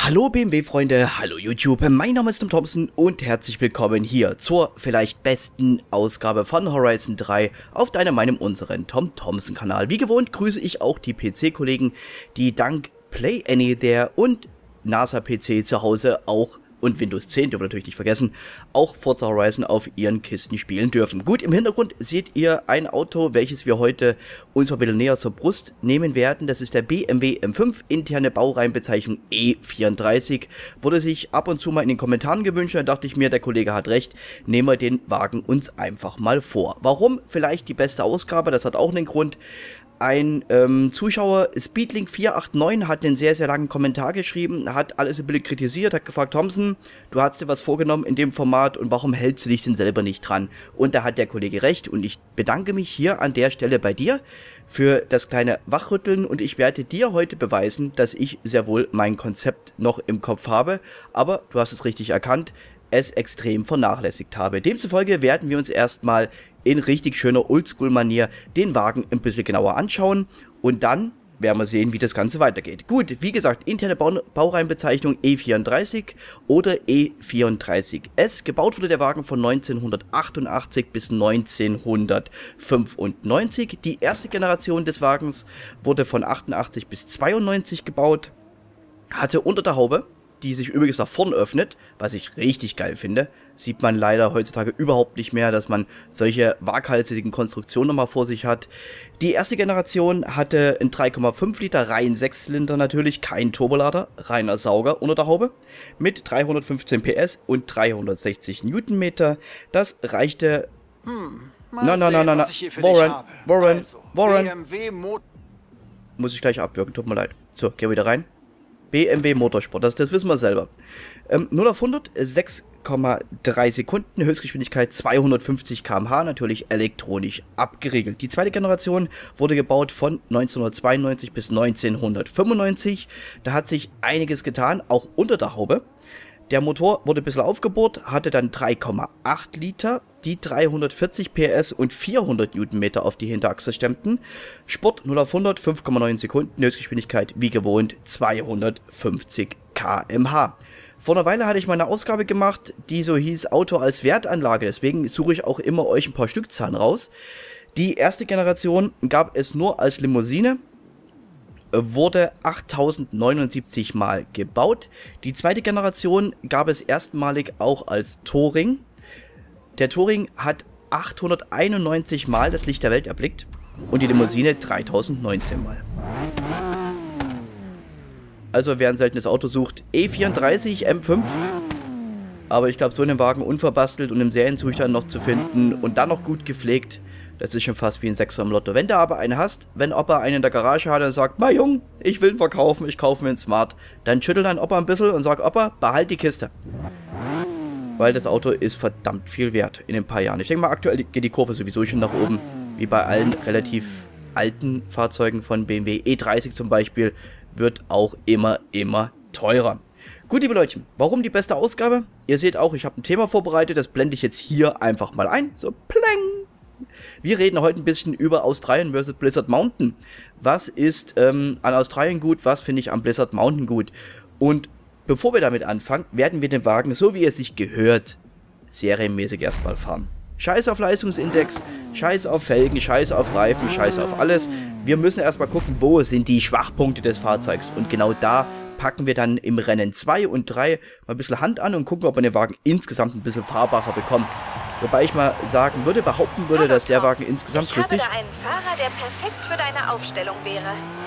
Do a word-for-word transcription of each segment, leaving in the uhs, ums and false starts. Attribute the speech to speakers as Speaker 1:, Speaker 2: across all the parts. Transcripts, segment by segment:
Speaker 1: Hallo B M W-Freunde, hallo YouTube, mein Name ist Tom Thompson und herzlich willkommen hier zur vielleicht besten Ausgabe von Horizon drei auf deinem, meinem, unseren Tom Thompson Kanal. Wie gewohnt grüße ich auch die P C-Kollegen, die dank Play Anywhere und NASA P C zu Hause auch und Windows zehn, dürfen wir natürlich nicht vergessen, auch Forza Horizon auf ihren Kisten spielen dürfen. Gut, im Hintergrund seht ihr ein Auto, welches wir heute uns mal ein bisschen näher zur Brust nehmen werden. Das ist der B M W M fünf, interne Baureihenbezeichnung E vierunddreißig. Wurde sich ab und zu mal in den Kommentaren gewünscht, da dachte ich mir, der Kollege hat recht, nehmen wir den Wagen uns einfach mal vor. Warum vielleicht die beste Ausgabe? Das hat auch einen Grund. Ein ähm, Zuschauer, Speedlink vier acht neun, hat einen sehr, sehr langen Kommentar geschrieben, hat alles ein bisschen kritisiert, hat gefragt, Thompson, du hast dir was vorgenommen in dem Format und warum hältst du dich denn selber nicht dran? Und da hat der Kollege recht und ich bedanke mich hier an der Stelle bei dir für das kleine Wachrütteln und ich werde dir heute beweisen, dass ich sehr wohl mein Konzept noch im Kopf habe, aber du hast es richtig erkannt, es extrem vernachlässigt habe. Demzufolge werden wir uns erstmal in richtig schöner Oldschool-Manier den Wagen ein bisschen genauer anschauen und dann werden wir sehen, wie das Ganze weitergeht. Gut, wie gesagt, interne Bau Baureihenbezeichnung E vierunddreißig oder E vierunddreißig S. Gebaut wurde der Wagen von neunzehnhundertachtundachtzig bis neunzehnhundertfünfundneunzig. Die erste Generation des Wagens wurde von achtundachtzig bis zweiundneunzig gebaut, hatte unter der Haube, die sich übrigens nach vorn öffnet, was ich richtig geil finde. Sieht man leider heutzutage überhaupt nicht mehr, dass man solche waghalsigen Konstruktionen nochmal vor sich hat. Die erste Generation hatte einen drei Komma fünf Liter rein Sechszylinder natürlich, kein Turbolader, reiner Sauger unter der Haube, mit dreihundertfünfzehn P S und dreihundertsechzig Newtonmeter. Das reichte...
Speaker 2: Hm,
Speaker 1: na, na, na, na, na, Warren, Warren,
Speaker 2: also,
Speaker 1: Warren.
Speaker 2: B M W
Speaker 1: Muss ich gleich abwürgen, tut mir leid. So, geh wieder rein. B M W Motorsport, das, das wissen wir selber. Ähm, null auf hundert, sechs Komma drei Sekunden, Höchstgeschwindigkeit zweihundertfünfzig Kilometer pro Stunde, natürlich elektronisch abgeriegelt. Die zweite Generation wurde gebaut von neunzehnhundertzweiundneunzig bis neunzehnhundertfünfundneunzig. Da hat sich einiges getan, auch unter der Haube. Der Motor wurde ein bisschen aufgebohrt, hatte dann drei Komma acht Liter, die dreihundertvierzig P S und vierhundert Newtonmeter auf die Hinterachse stemmten. Sport null auf hundert, fünf Komma neun Sekunden, Höchstgeschwindigkeit wie gewohnt zweihundertfünfzig Kilometer pro Stunde. Vor einer Weile hatte ich mal eine Ausgabe gemacht, die so hieß Auto als Wertanlage, deswegen suche ich auch immer euch ein paar Stückzahlen raus. Die erste Generation gab es nur als Limousine, wurde achttausendneunundsiebzig Mal gebaut. Die zweite Generation gab es erstmalig auch als Touring. Der Touring hat achthunderteinundneunzig Mal das Licht der Welt erblickt und die Limousine dreitausendneunzehn Mal. Also wer ein seltenes Auto sucht, E vierunddreißig M fünf. Aber ich glaube, so einen Wagen unverbastelt und im Serienzustand noch zu finden und dann noch gut gepflegt, das ist schon fast wie ein Sechser im Lotto. Wenn du aber einen hast, wenn Opa einen in der Garage hat und sagt, na Jung, ich will ihn verkaufen, ich kaufe mir einen Smart, dann schüttel dein Opa ein bisschen und sag, Opa, behalt die Kiste. Weil das Auto ist verdammt viel wert in ein paar Jahren. Ich denke mal, aktuell geht die Kurve sowieso schon nach oben, wie bei allen relativ alten Fahrzeugen von B M W. E dreißig zum Beispiel wird auch immer, immer teurer. Gut, liebe Leute, warum die beste Ausgabe? Ihr seht auch, ich habe ein Thema vorbereitet, das blende ich jetzt hier einfach mal ein. So, pleng! Wir reden heute ein bisschen über Australien versus Blizzard Mountain. Was ist ähm, an Australien gut, was finde ich an Blizzard Mountain gut? Und bevor wir damit anfangen, werden wir den Wagen, so wie es sich gehört, serienmäßig erstmal fahren. Scheiß auf Leistungsindex, scheiß auf Felgen, scheiß auf Reifen, scheiß auf alles. Wir müssen erstmal gucken, wo sind die Schwachpunkte des Fahrzeugs. Und genau da packen wir dann im Rennen zwei und drei mal ein bisschen Hand an und gucken, ob wir den Wagen insgesamt ein bisschen fahrbarer bekommen. Wobei ich mal sagen würde, behaupten würde, dass der Wagen insgesamt, grüß dich,
Speaker 3: ich habe da einen Fahrer, der perfekt für deine Aufstellung wäre.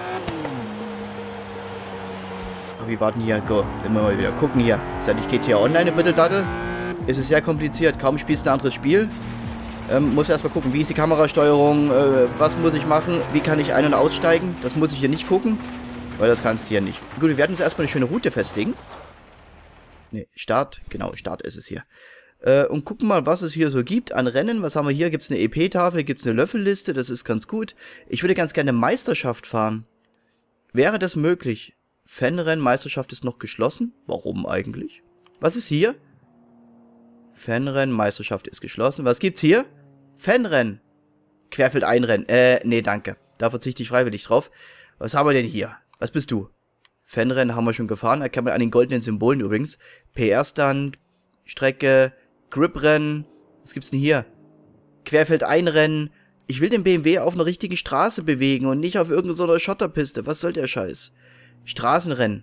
Speaker 1: Oh, wie warten hier? Go. Wenn wir mal wieder gucken hier. Seit ich G T A Online bitte daddel. Ist es sehr kompliziert. Kaum spielst du ein anderes Spiel. Ähm, muss erstmal gucken, wie ist die Kamerasteuerung, äh, was muss ich machen, wie kann ich ein- und aussteigen. Das muss ich hier nicht gucken, weil das kannst du hier nicht. Gut, wir werden uns erstmal eine schöne Route festlegen. Ne, Start. Genau, Start ist es hier. Äh, und gucken mal, was es hier so gibt an Rennen. Was haben wir hier? Gibt es eine E P-Tafel, gibt es eine Löffelliste, das ist ganz gut. Ich würde ganz gerne Meisterschaft fahren. Wäre das möglich? Fanrennen, Meisterschaft ist noch geschlossen. Warum eigentlich? Was ist hier? Fanrennen, Meisterschaft ist geschlossen. Was gibt's hier? Fanrennen. Querfeld einrennen. Äh, nee, danke. Da verzichte ich freiwillig drauf. Was haben wir denn hier? Was bist du? Fanrennen haben wir schon gefahren. Erkennt man an den goldenen Symbolen übrigens. P R-Stand, Strecke, Grip-Rennen. Was gibt's denn hier? Querfeldeinrennen. Ich will den B M W auf einer richtigen Straße bewegen und nicht auf irgendeiner Schotterpiste. Was soll der Scheiß? Straßenrennen.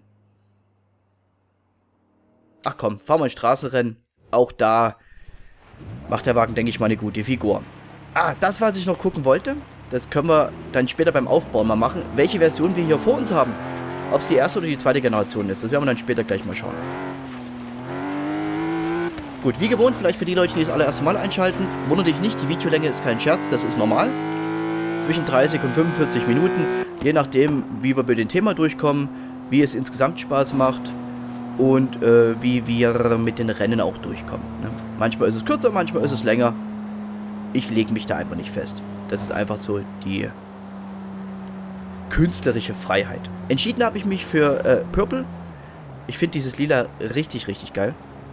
Speaker 1: Ach komm, fahren wir ein Straßenrennen. Auch da macht der Wagen, denke ich, mal eine gute Figur. Ah, das, was ich noch gucken wollte, das können wir dann später beim Aufbauen mal machen. Welche Version wir hier vor uns haben. Ob es die erste oder die zweite Generation ist. Das werden wir dann später gleich mal schauen. Gut, wie gewohnt, vielleicht für die Leute, die das allererste Mal einschalten. Wundert dich nicht, die Videolänge ist kein Scherz, das ist normal. Zwischen dreißig und fünfundvierzig Minuten. Je nachdem, wie wir mit dem Thema durchkommen, wie es insgesamt Spaß macht und äh, wie wir mit den Rennen auch durchkommen. Ne? Manchmal ist es kürzer, manchmal ist es länger. Ich lege mich da einfach nicht fest. Das ist einfach so die künstlerische Freiheit. Entschieden habe ich mich für äh, Purple. Ich finde dieses Lila richtig, richtig geil.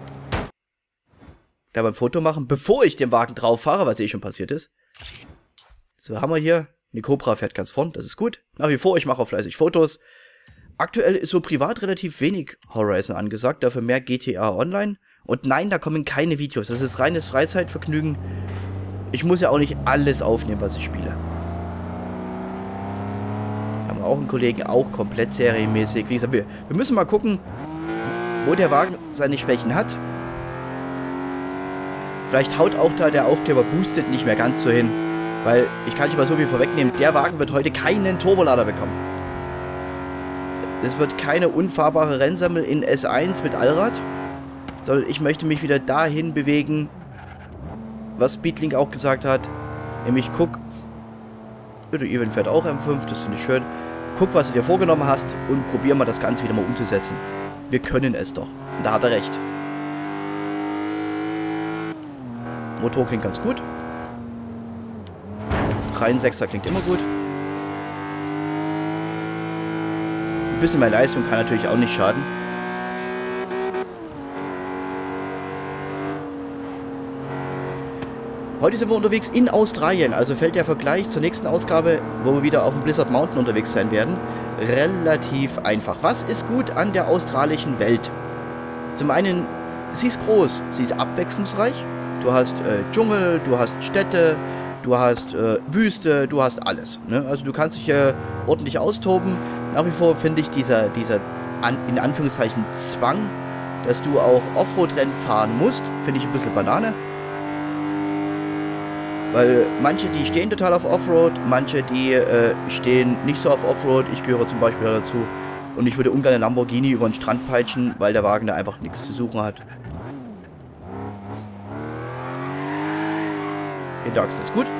Speaker 1: Da mal ein Foto machen, bevor ich den Wagen drauf fahre, was eh schon passiert ist. So, haben wir hier. Eine Cobra fährt ganz vorn, das ist gut. Nach wie vor, ich mache auch fleißig Fotos. Aktuell ist so privat relativ wenig Horizon angesagt, dafür mehr G T A Online. Und nein, da kommen keine Videos. Das ist reines Freizeitvergnügen. Ich muss ja auch nicht alles aufnehmen, was ich spiele. Haben wir auch einen Kollegen, auch komplett serienmäßig. Wie gesagt, wir, wir müssen mal gucken, wo der Wagen seine Schwächen hat. Vielleicht haut auch da der Aufkleber Boosted nicht mehr ganz so hin. Weil, ich kann nicht mal so viel vorwegnehmen, der Wagen wird heute keinen Turbolader bekommen. Es wird keine unfahrbare Rennsammel in S eins mit Allrad. Sondern ich möchte mich wieder dahin bewegen, was Speedlink auch gesagt hat. Nämlich guck, der Event fährt auch M fünf, das finde ich schön. Guck, was du dir vorgenommen hast und probier mal das Ganze wieder mal umzusetzen. Wir können es doch. Und da hat er recht. Motor klingt ganz gut. Rein Sechser klingt immer gut. Ein bisschen mehr Leistung kann natürlich auch nicht schaden. Heute sind wir unterwegs in Australien, also fällt der Vergleich zur nächsten Ausgabe, wo wir wieder auf dem Blizzard Mountain unterwegs sein werden, relativ einfach. Was ist gut an der australischen Welt? Zum einen, sie ist groß, sie ist abwechslungsreich. Du hast äh, Dschungel, du hast Städte, du hast äh, Wüste, du hast alles. Ne? Also du kannst dich äh, ordentlich austoben. Nach wie vor finde ich dieser, dieser an, in Anführungszeichen Zwang, dass du auch Offroad-Rennen fahren musst, finde ich ein bisschen Banane. Weil manche, die stehen total auf Offroad, manche, die äh, stehen nicht so auf Offroad. Ich gehöre zum Beispiel dazu. Und ich würde ungern einen Lamborghini über den Strand peitschen, weil der Wagen da einfach nichts zu suchen hat. Hinterachse ist gut.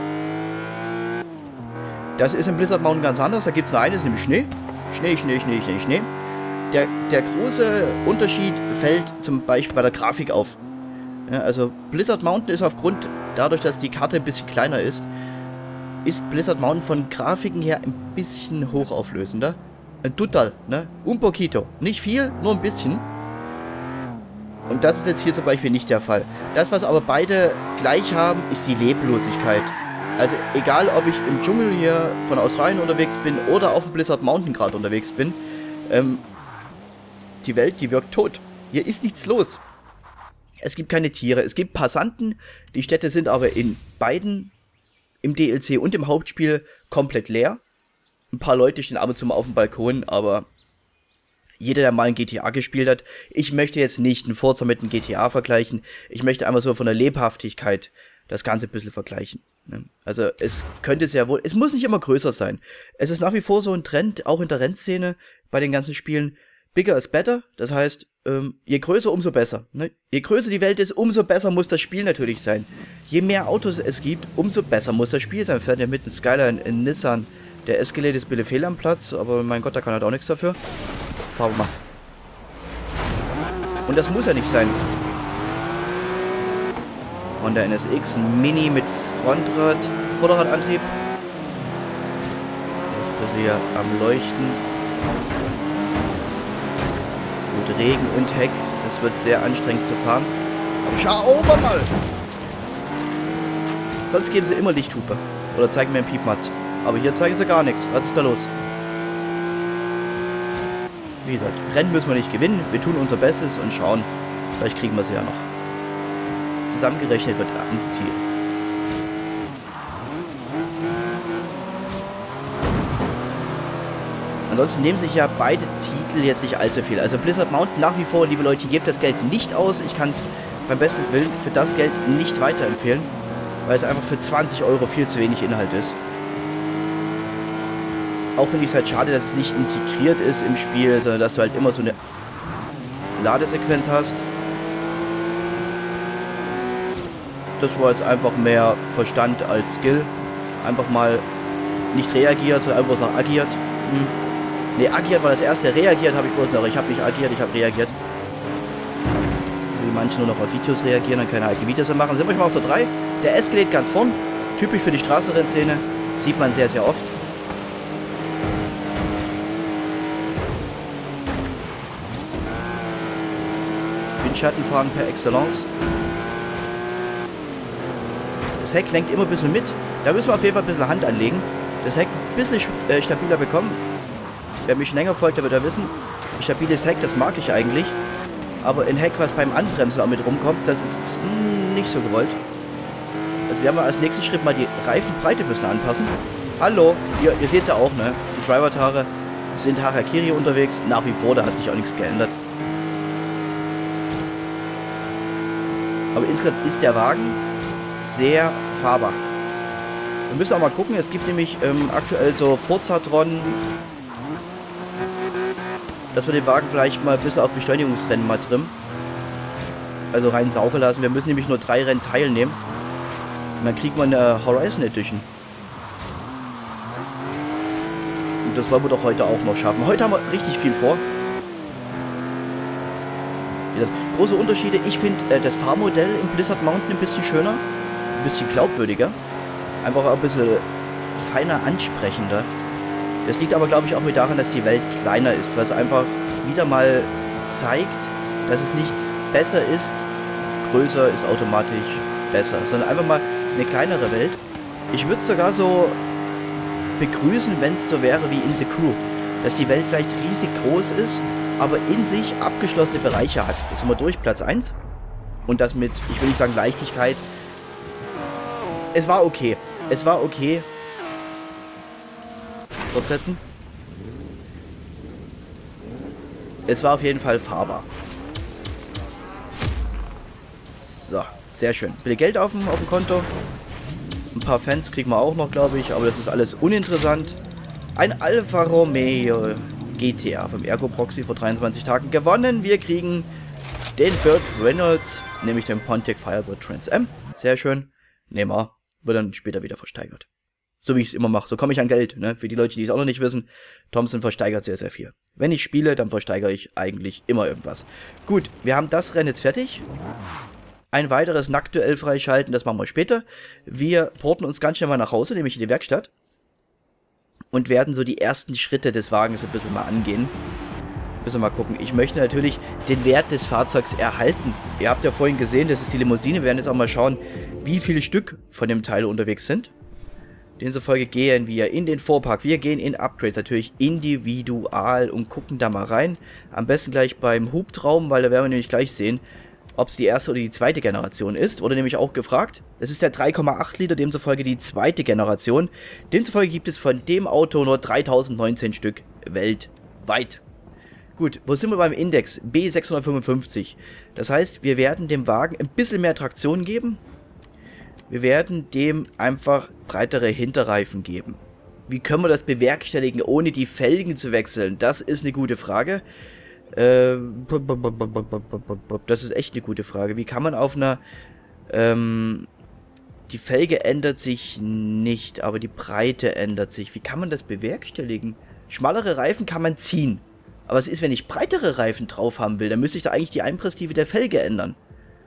Speaker 1: Das ist im Blizzard Mountain ganz anders. Da gibt es nur eines, nämlich Schnee. Schnee, Schnee, Schnee, Schnee, Schnee. Der, der große Unterschied fällt zum Beispiel bei der Grafik auf. Ja, also Blizzard Mountain ist aufgrund, dadurch, dass die Karte ein bisschen kleiner ist, ist Blizzard Mountain von Grafiken her ein bisschen hochauflösender. Ein Total, ne? Un poquito. Nicht viel, nur ein bisschen. Und das ist jetzt hier zum Beispiel nicht der Fall. Das, was aber beide gleich haben, ist die Leblosigkeit. Also egal, ob ich im Dschungel hier von Australien unterwegs bin oder auf dem Blizzard Mountain gerade unterwegs bin, ähm, die Welt, die wirkt tot. Hier ist nichts los. Es gibt keine Tiere, es gibt Passanten. Die Städte sind aber in beiden, im D L C und im Hauptspiel, komplett leer. Ein paar Leute stehen ab und zu mal auf dem Balkon, aber jeder, der mal ein G T A gespielt hat, ich möchte jetzt nicht einen Forza mit einem G T A vergleichen. Ich möchte einfach so von der Lebhaftigkeit das Ganze ein bisschen vergleichen. Also es könnte sehr wohl, es muss nicht immer größer sein. Es ist nach wie vor so ein Trend, auch in der Rennszene, bei den ganzen Spielen, bigger is better. Das heißt, ähm, je größer, umso besser. Ne? Je größer die Welt ist, umso besser muss das Spiel natürlich sein. Je mehr Autos es gibt, umso besser muss das Spiel sein. Fährt ja mit einem Skyline in Nissan. Der Escalade ist Bille fehl am Platz, aber mein Gott, da kann halt auch nichts dafür. Fahren wir mal. Und das muss ja nicht sein. Honda N S X, ein Mini mit Frontrad, Vorderradantrieb. Das ist hier am Leuchten. Gut, Regen und Heck. Das wird sehr anstrengend zu fahren. Aber schau oben mal! Sonst geben sie immer Lichthupe. Oder zeigen mir einen Piepmatz. Aber hier zeigen sie gar nichts. Was ist da los? wie gesagt, Rennen müssen wir nicht gewinnen. Wir tun unser Bestes und schauen. Vielleicht kriegen wir sie ja noch. Zusammengerechnet wird am Ziel. Ansonsten nehmen sich ja beide Titel jetzt nicht allzu viel. Also Blizzard Mountain nach wie vor, liebe Leute, gebt das Geld nicht aus. Ich kann es beim besten Willen für das Geld nicht weiterempfehlen, weil es einfach für zwanzig Euro viel zu wenig Inhalt ist. Auch finde ich es halt schade, dass es nicht integriert ist im Spiel, sondern dass du halt immer so eine Ladesequenz hast. Das war jetzt einfach mehr Verstand als Skill. Einfach mal nicht reagiert, sondern einfach noch agiert. Hm. Ne, agiert war das erste. Reagiert habe ich bloß noch. Ich habe nicht agiert, ich habe reagiert. So wie manche nur noch auf Videos reagieren und keine eigenen Videos mehr machen. Sind wir mal auf der drei. Der Escalade ganz vorn. Typisch für die Straßenrennszene. Sieht man sehr, sehr oft. Windschattenfahren per Excellence. Das Heck lenkt immer ein bisschen mit. Da müssen wir auf jeden Fall ein bisschen Hand anlegen. Das Heck ein bisschen äh, stabiler bekommen. Wer mich schon länger folgt, der wird ja wissen, ein stabiles Heck, das mag ich eigentlich. Aber ein Heck, was beim Anbremsen auch mit rumkommt, das ist mh, nicht so gewollt. Also werden wir als nächsten Schritt mal die Reifenbreite ein bisschen anpassen. Hallo, ihr, ihr seht es ja auch, ne? Die Driver-Tare sind Harakiri unterwegs. Nach wie vor, da hat sich auch nichts geändert. Aber insgesamt ist der Wagen sehr fahrbar. Wir müssen auch mal gucken, es gibt nämlich ähm, aktuell so Forza-Tron, dass wir den Wagen vielleicht mal ein bisschen auf Beschleunigungsrennen mal trimmen. Also rein sauber lassen. Wir müssen nämlich nur drei Rennen teilnehmen. Und dann kriegt man eine Horizon Edition. Und das wollen wir doch heute auch noch schaffen. Heute haben wir richtig viel vor. Wie gesagt, große Unterschiede. Ich finde äh, das Fahrmodell im Blizzard Mountain ein bisschen schöner. Ein bisschen glaubwürdiger. Einfach auch ein bisschen feiner ansprechender. Das liegt aber, glaube ich, auch mit daran, dass die Welt kleiner ist, was einfach wieder mal zeigt, dass es nicht besser ist, größer ist automatisch besser, sondern einfach mal eine kleinere Welt. Ich würde es sogar so begrüßen, wenn es so wäre wie in The Crew, dass die Welt vielleicht riesig groß ist, aber in sich abgeschlossene Bereiche hat. Jetzt sind wir durch, Platz eins. Und das mit, ich will nicht sagen Leichtigkeit. Es war okay. Es war okay. Fortsetzen. Es war auf jeden Fall fahrbar. So, sehr schön. Bitte Geld auf dem, auf dem Konto. Ein paar Fans kriegen wir auch noch, glaube ich, aber das ist alles uninteressant. Ein Alfa Romeo G T A vom Ergo Proxy vor dreiundzwanzig Tagen gewonnen. Wir kriegen den Burt Reynolds, nämlich den Pontiac Firebird Trans Am. Sehr schön. Nehmen wir. Wird dann später wieder versteigert. So wie ich es immer mache. So komme ich an Geld. Ne? Für die Leute, die es auch noch nicht wissen, Thompson versteigert sehr, sehr viel. Wenn ich spiele, dann versteigere ich eigentlich immer irgendwas. Gut, wir haben das Rennen jetzt fertig. Ein weiteres Nacktduell freischalten, das machen wir später. Wir porten uns ganz schnell mal nach Hause, nämlich in die Werkstatt. Und werden so die ersten Schritte des Wagens ein bisschen mal angehen. Müssen wir mal gucken. Ich möchte natürlich den Wert des Fahrzeugs erhalten. Ihr habt ja vorhin gesehen, das ist die Limousine. Wir werden jetzt auch mal schauen, wie viele Stück von dem Teil unterwegs sind. Demzufolge gehen wir in den Fuhrpark. Wir gehen in Upgrades, natürlich individual und gucken da mal rein. Am besten gleich beim Hubraum, weil da werden wir nämlich gleich sehen, ob es die erste oder die zweite Generation ist. Wurde nämlich auch gefragt. Das ist der drei Komma acht Liter, demzufolge die zweite Generation. Demzufolge gibt es von dem Auto nur dreitausendneunzehn Stück weltweit. Gut, wo sind wir beim Index? B sechshundertfünfundfünfzig. Das heißt, wir werden dem Wagen ein bisschen mehr Traktion geben. Wir werden dem einfach breitere Hinterreifen geben. Wie können wir das bewerkstelligen, ohne die Felgen zu wechseln? Das ist eine gute Frage. Äh, das ist echt eine gute Frage. Wie kann man auf einer... Ähm, die Felge ändert sich nicht, aber die Breite ändert sich. Wie kann man das bewerkstelligen? Schmallere Reifen kann man ziehen. Aber was ist, wenn ich breitere Reifen drauf haben will? Dann müsste ich da eigentlich die Einpresstiefe der Felge ändern.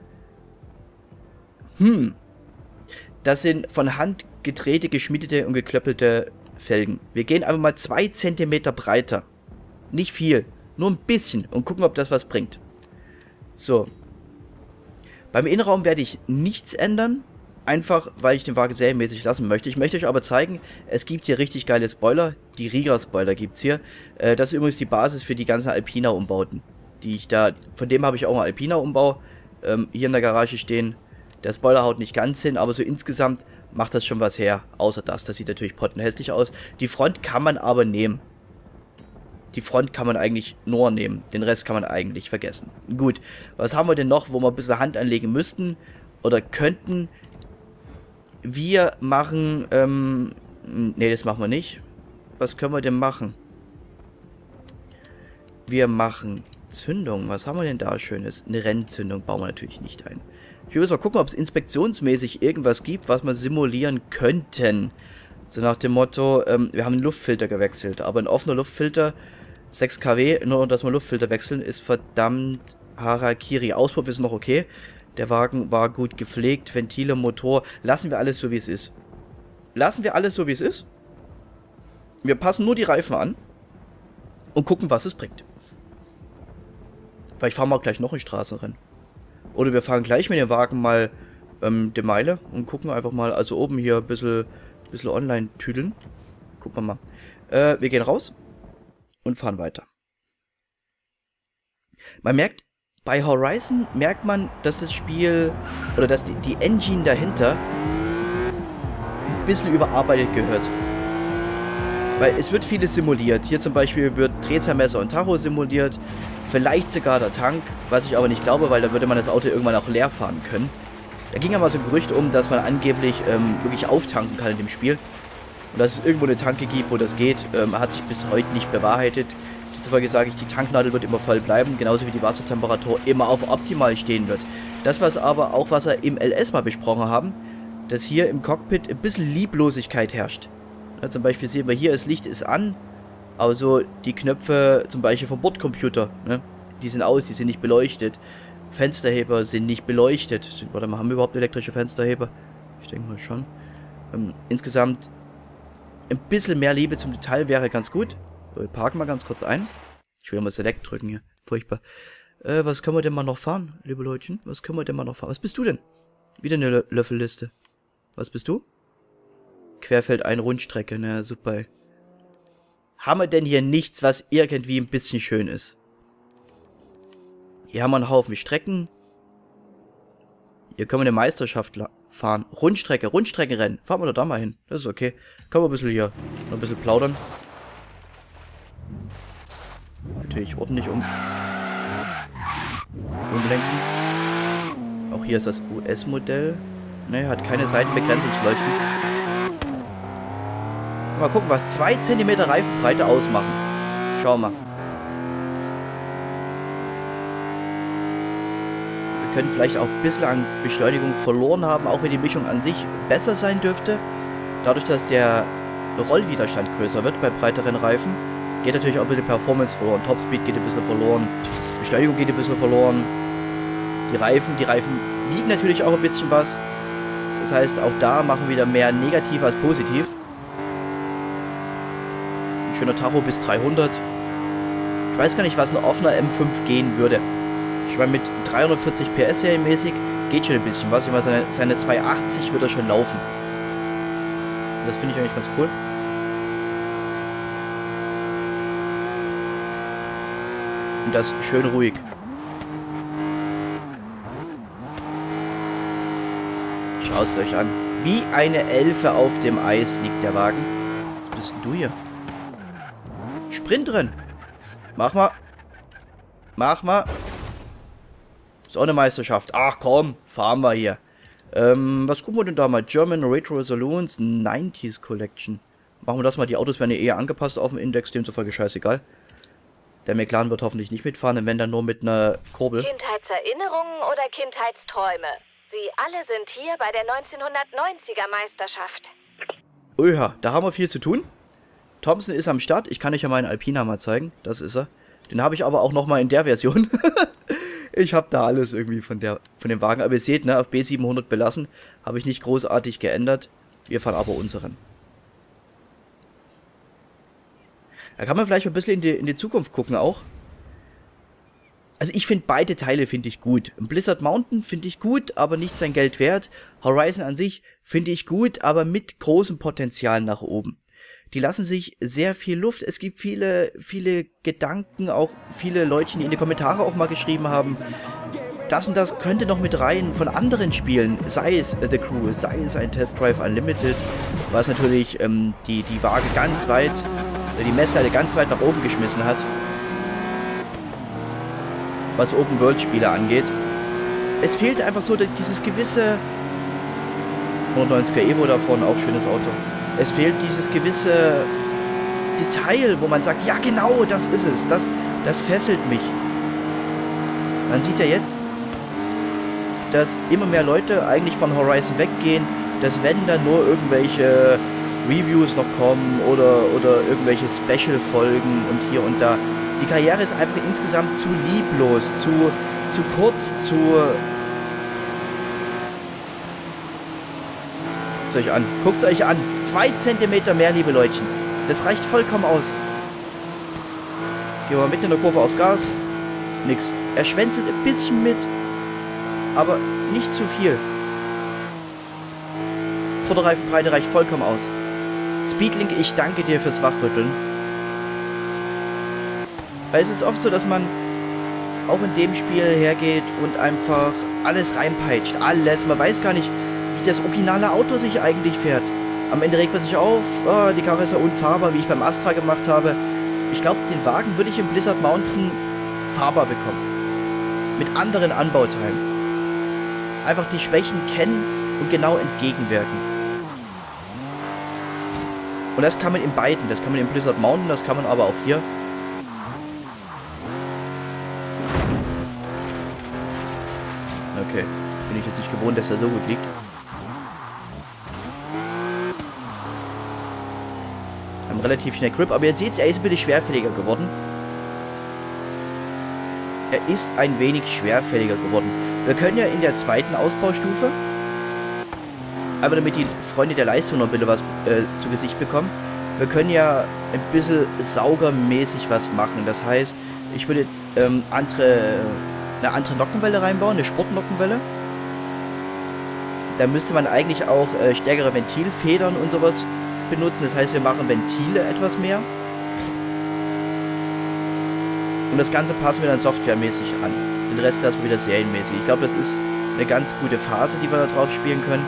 Speaker 1: Hm. Das sind von Hand gedrehte, geschmiedete und geklöppelte Felgen. Wir gehen einfach mal zwei Zentimeter breiter. Nicht viel, nur ein bisschen und gucken, ob das was bringt. So. Beim Innenraum werde ich nichts ändern. Einfach, weil ich den Wagen serienmäßig lassen möchte. Ich möchte euch aber zeigen, es gibt hier richtig geile Spoiler. Die Riga-Spoiler gibt es hier. Äh, das ist übrigens die Basis für die ganzen Alpina-Umbauten. Die ich da, von dem habe ich auch einen Alpina-Umbau ähm, hier in der Garage stehen. Der Spoiler haut nicht ganz hin, aber so insgesamt macht das schon was her. Außer das, das sieht natürlich pottenhässlich aus. Die Front kann man aber nehmen. Die Front kann man eigentlich nur nehmen. Den Rest kann man eigentlich vergessen. Gut, was haben wir denn noch, wo wir ein bisschen Hand anlegen müssten oder könnten? Wir machen, ähm, nee, das machen wir nicht. Was können wir denn machen? Wir machen Zündung. Was haben wir denn da Schönes? Eine Rennzündung bauen wir natürlich nicht ein. Ich will jetzt mal gucken, ob es inspektionsmäßig irgendwas gibt, was wir simulieren könnten. So nach dem Motto, ähm, wir haben einen Luftfilter gewechselt. Aber ein offener Luftfilter, sechs Kilowatt, nur dass wir Luftfilter wechseln, ist verdammt Harakiri. Auspuff ist noch okay. Der Wagen war gut gepflegt, Ventile, Motor. Lassen wir alles so, wie es ist. Lassen wir alles so, wie es ist. Wir passen nur die Reifen an und gucken, was es bringt. Vielleicht fahren wir auch gleich noch ein Straßenrennen. Oder wir fahren gleich mit dem Wagen mal ähm, die Meile und gucken einfach mal, also oben hier ein bisschen, bisschen online tüdeln. Gucken wir mal. Äh, wir gehen raus und fahren weiter. Man merkt, bei Horizon merkt man, dass das Spiel, oder dass die, die Engine dahinter ein bisschen überarbeitet gehört. Weil es wird vieles simuliert. Hier zum Beispiel wird Drehzahlmesser und Tacho simuliert. Vielleicht sogar der Tank, was ich aber nicht glaube, weil da würde man das Auto irgendwann auch leer fahren können. Da ging ja mal so ein Gerücht um, dass man angeblich ähm, wirklich auftanken kann in dem Spiel. Und dass es irgendwo eine Tanke gibt, wo das geht, ähm, hat sich bis heute nicht bewahrheitet. Demzufolge sage ich, die Tanknadel wird immer voll bleiben, genauso wie die Wassertemperatur immer auf optimal stehen wird. Das, was aber auch, was wir im L S mal besprochen haben, dass hier im Cockpit ein bisschen Lieblosigkeit herrscht. Ja, zum Beispiel sehen wir hier, das Licht ist an, aber so die Knöpfe zum Beispiel vom Bordcomputer, ne, die sind aus, die sind nicht beleuchtet. Fensterheber sind nicht beleuchtet. Sind, warte mal, haben wir überhaupt elektrische Fensterheber? Ich denke mal schon. Ähm, insgesamt ein bisschen mehr Liebe zum Detail wäre ganz gut. So, wir parken mal ganz kurz ein. Ich will mal Select drücken hier. Furchtbar. Äh, was können wir denn mal noch fahren, liebe Leutchen? Was können wir denn mal noch fahren? Was bist du denn? Wieder eine Lö Löffelliste. Was bist du? Querfeld ein, Rundstrecke. Na, super. Haben wir denn hier nichts, was irgendwie ein bisschen schön ist? Hier haben wir einen Haufen Strecken. Hier können wir eine Meisterschaft fahren. Rundstrecke, Rundstreckenrennen. Fahren wir doch da mal hin. Das ist okay. Können wir ein bisschen hier noch ein bisschen plaudern. Natürlich ordentlich um. Umlenken. Auch hier ist das U S-Modell. Ne, hat keine Seitenbegrenzungsleuchten. Mal gucken, was zwei Zentimeter Reifenbreite ausmachen. Schauen wir mal. Wir können vielleicht auch ein bisschen an Beschleunigung verloren haben, auch wenn die Mischung an sich besser sein dürfte. Dadurch, dass der Rollwiderstand größer wird bei breiteren Reifen, geht natürlich auch ein bisschen Performance verloren. Topspeed geht ein bisschen verloren. Beschleunigung geht ein bisschen verloren. Die Reifen, die Reifen wiegen natürlich auch ein bisschen was. Das heißt, auch da machen wir wieder mehr negativ als positiv. Ein schöner Tacho bis dreihundert. Ich weiß gar nicht, was ein offener M fünf gehen würde. Ich meine, mit dreihundertvierzig P S serienmäßig geht schon ein bisschen was. Ich meine, seine, seine zweihundertachtzig wird er schon laufen. Das finde ich eigentlich ganz cool. Und das schön ruhig. Schaut es euch an. Wie eine Elfe auf dem Eis liegt der Wagen. Was bist denn du hier? Sprint drin. Mach mal. Mach mal. Ist auch eine Meisterschaft. Ach komm, fahren wir hier. Ähm, was gucken wir denn da mal? German Retro Saloons neunziger Collection. Machen wir das mal. Die Autos werden ja eher angepasst auf dem Index, demzufolge scheißegal. Der McLaren wird hoffentlich nicht mitfahren, wenn dann nur mit einer Kurbel.
Speaker 3: Kindheitserinnerungen oder Kindheitsträume? Sie alle sind hier bei der neunzehnhundertneunziger Meisterschaft.
Speaker 1: Oha, da haben wir viel zu tun. Thompson ist am Start. Ich kann euch ja meinen Alpina mal zeigen. Das ist er. Den habe ich aber auch nochmal in der Version. Ich habe da alles irgendwie von der von dem Wagen. Aber ihr seht, ne, auf B siebenhundert belassen. Habe ich nicht großartig geändert. Wir fahren aber unseren. Da kann man vielleicht ein bisschen in die, in die Zukunft gucken auch. Also ich finde beide Teile finde ich gut. Blizzard Mountain finde ich gut, aber nicht sein Geld wert. Horizon an sich finde ich gut, aber mit großem Potenzial nach oben. Die lassen sich sehr viel Luft. Es gibt viele, viele Gedanken, auch viele Leute, die in die Kommentare auch mal geschrieben haben, das und das könnte noch mit rein von anderen Spielen, sei es The Crew, sei es ein Test Drive Unlimited, was natürlich ähm, die, die Waage ganz weit, die Messlatte ganz weit nach oben geschmissen hat, was Open-World-Spiele angeht. Es fehlt einfach so dieses gewisse hundertneunziger Evo da vorne, auch schönes Auto. Es fehlt dieses gewisse Detail, wo man sagt, ja genau, das ist es, das, das fesselt mich. Man sieht ja jetzt, dass immer mehr Leute eigentlich von Horizon weggehen, dass wenn dann nur irgendwelche Reviews noch kommen oder, oder irgendwelche Special-Folgen und hier und da. Die Karriere ist einfach insgesamt zu lieblos, zu, zu kurz, zu... Guckt euch an, guckt euch an. Zwei Zentimeter mehr, liebe Leutchen. Das reicht vollkommen aus. Gehen wir mal mitten in der Kurve aufs Gas. Nix. Er schwänzelt ein bisschen mit, aber nicht zu viel. Vorderreifenbreite reicht vollkommen aus. Speedlink, ich danke dir fürs Wachrütteln. Weil es ist oft so, dass man auch in dem Spiel hergeht und einfach alles reinpeitscht. Alles. Man weiß gar nicht, wie das originale Auto sich eigentlich fährt. Am Ende regt man sich auf, oh, die Karre ist ja unfahrbar, wie ich beim Astra gemacht habe. Ich glaube, den Wagen würde ich im Blizzard Mountain fahrbar bekommen. Mit anderen Anbauteilen. Einfach die Schwächen kennen und genau entgegenwirken. Und das kann man in beiden. Das kann man im Blizzard Mountain, das kann man aber auch hier. Okay, bin ich jetzt nicht gewohnt, dass er so gut liegt. Haben relativ schnell Grip, aber ihr seht, er ist ein bisschen schwerfälliger geworden. Er ist ein wenig schwerfälliger geworden. Wir können ja in der zweiten Ausbaustufe, aber damit die Freunde der Leistung noch ein bisschen was äh, zu Gesicht bekommen, wir können ja ein bisschen saugermäßig was machen. Das heißt, ich würde ähm, andere, eine andere Nockenwelle reinbauen, eine Sportnockenwelle. Da müsste man eigentlich auch äh, stärkere Ventilfedern und sowas benutzen. Das heißt, wir machen Ventile etwas mehr. Und das Ganze passen wir dann softwaremäßig an. Den Rest lassen wir wieder serienmäßig. Ich glaube, das ist eine ganz gute Phase, die wir da drauf spielen können.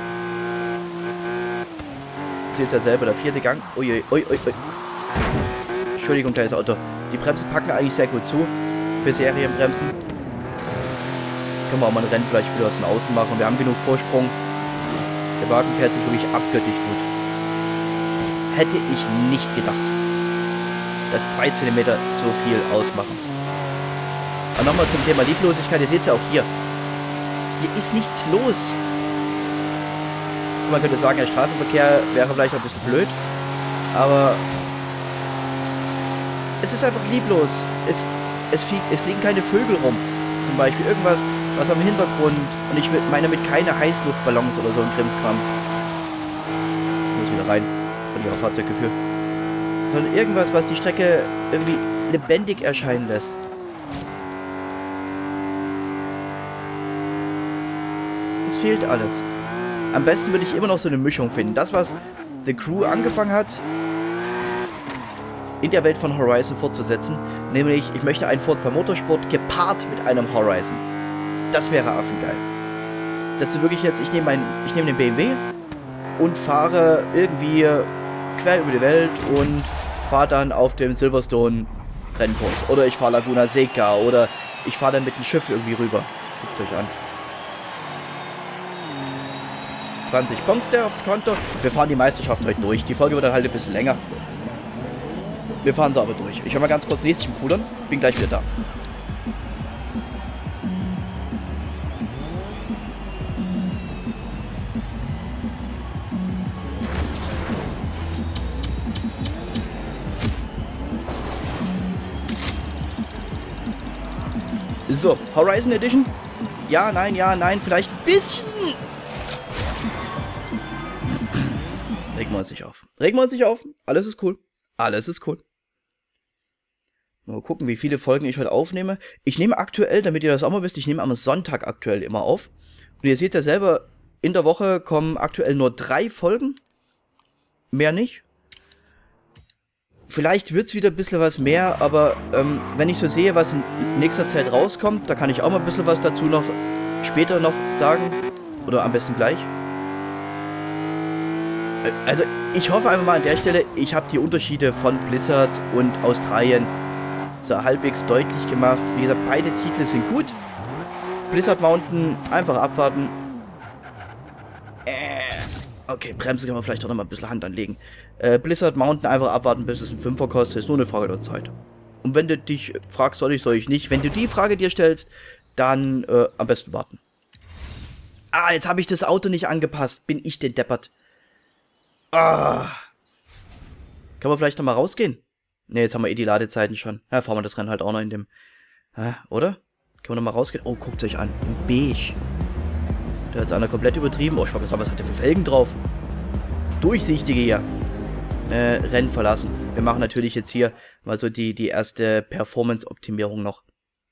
Speaker 1: Seht ihr ja selber, der vierte Gang. Ui, ui, ui, ui. Entschuldigung, kleines Auto. Die Bremsen packen eigentlich sehr gut zu. Für Serienbremsen. Können wir auch mal ein Rennen vielleicht wieder aus dem Außen machen. Wir haben genug Vorsprung. Der Wagen fährt sich wirklich abgöttisch gut. Hätte ich nicht gedacht, dass zwei Zentimeter so viel ausmachen. Und nochmal zum Thema Lieblosigkeit. Ihr seht es ja auch hier. Hier ist nichts los. Man könnte sagen, der Straßenverkehr wäre vielleicht auch ein bisschen blöd. Aber es ist einfach lieblos. Es, es, flieg, es fliegen keine Vögel rum. Zum Beispiel irgendwas, was am Hintergrund. Und ich meine mit keine Heißluftballons oder so ein Krimskrams. Ich muss wieder rein. Von ihrer Fahrzeuggefühl. Sondern irgendwas, was die Strecke irgendwie lebendig erscheinen lässt. Das fehlt alles. Am besten würde ich immer noch so eine Mischung finden. Das, was The Crew angefangen hat, in der Welt von Horizon fortzusetzen. Nämlich, ich möchte einen Forza Motorsport gepaart mit einem Horizon. Das wäre affengeil. Dass du wirklich jetzt, ich nehme mein, ich nehme den B M W und fahre irgendwie quer über die Welt und fahre dann auf dem Silverstone Rennkurs. Oder ich fahre Laguna Seca oder ich fahre dann mit dem Schiff irgendwie rüber. Guckt es euch an. zwanzig Punkte aufs Konto. Wir fahren die Meisterschaft heute durch. Die Folge wird dann halt ein bisschen länger. Wir fahren sie aber durch. Ich höre mal ganz kurz Näschen pudern. Bin gleich wieder da. So, Horizon Edition. Ja, nein, ja, nein, vielleicht ein bisschen. Regen wir uns nicht auf. Regen wir uns nicht auf. Alles ist cool. Alles ist cool. Mal gucken, wie viele Folgen ich heute aufnehme. Ich nehme aktuell, damit ihr das auch mal wisst, ich nehme am Sonntag aktuell immer auf. Und ihr seht ja selber, in der Woche kommen aktuell nur drei Folgen. Mehr nicht. Vielleicht wird es wieder ein bisschen was mehr, aber ähm, wenn ich so sehe, was in nächster Zeit rauskommt, da kann ich auch mal ein bisschen was dazu noch später noch sagen. Oder am besten gleich. Also ich hoffe einfach mal an der Stelle, ich habe die Unterschiede von Blizzard und Australien so halbwegs deutlich gemacht. Wie gesagt, beide Titel sind gut. Blizzard Mountain, einfach abwarten. Äh, okay, Bremse kann man vielleicht auch noch mal ein bisschen Hand anlegen. Äh, Blizzard Mountain einfach abwarten, bis es ein Fünfer kostet. Ist nur eine Frage der Zeit. Und wenn du dich fragst, soll ich, soll ich nicht. Wenn du die Frage dir stellst, dann äh, am besten warten. Ah, jetzt habe ich das Auto nicht angepasst. Bin ich denn deppert? Ah. Kann man vielleicht noch mal rausgehen? Ne, jetzt haben wir eh die Ladezeiten schon. Ja, fahren wir das Rennen halt auch noch in dem... Ja, oder? Können wir noch mal rausgehen? Oh, guckt euch an. Ein Beige. Da hat es einer komplett übertrieben. Oh, ich weiß nicht, was hat der für Felgen drauf? Durchsichtige hier. Äh, Rennen verlassen. Wir machen natürlich jetzt hier mal so die, die erste Performance-Optimierung noch.